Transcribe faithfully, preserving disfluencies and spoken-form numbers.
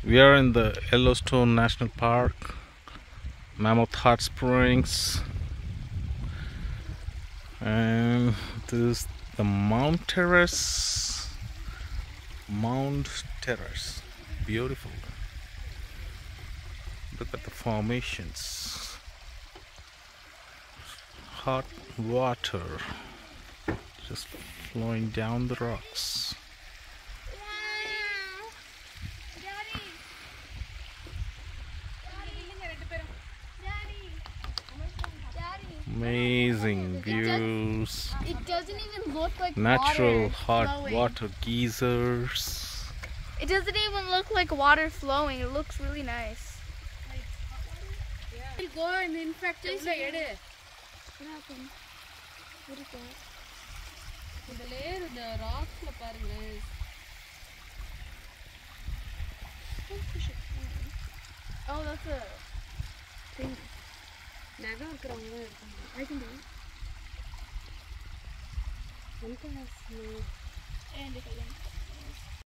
We are in the Yellowstone National Park, Mammoth Hot Springs, and this is the Mount Terrace. Mount Terrace, beautiful. Look at the formations. Hot water just flowing down the rocks. Amazing views. It doesn't even look like natural water hot flowing. water geysers. It doesn't even look like water flowing. It looks really nice. We'll go and in fact What side. What happened? What is that? The layer, the rocks la parunga. Don't push it. Oh, that's a thing. Naga irukravanga irukanga. I can do it. Anta has no. And if I can.